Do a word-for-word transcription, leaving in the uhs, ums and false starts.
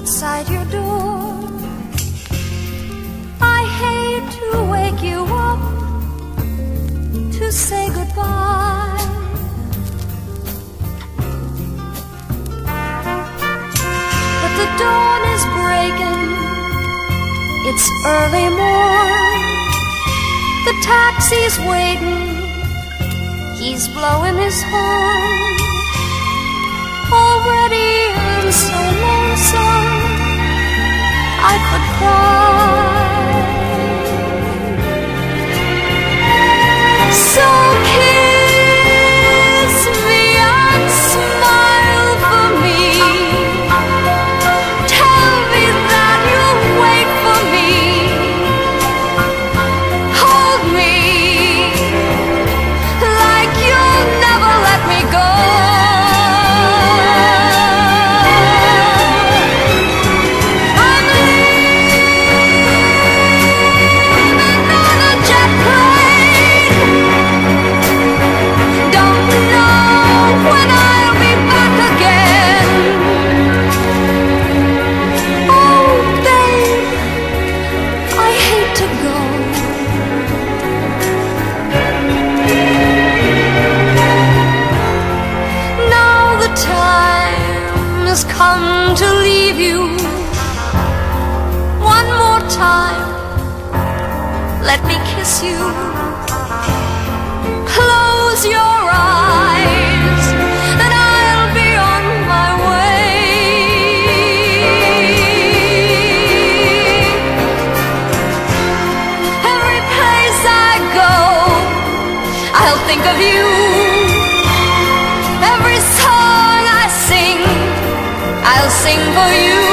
outside your door. I hate to wake you up to say goodbye. But the dawn is breaking, it's early morn. The taxi's waiting, he's blowing his horn. Already I'm so lonesome I could cry. So kiss me and smile for me. Tell me that you'll wait for me. Hold me like you'll never let me go. Come to leave you one more time. Let me kiss you. Close your eyes and I'll be on my way. Every place I go, I'll think of you. Every song I sing, I'll sing for you.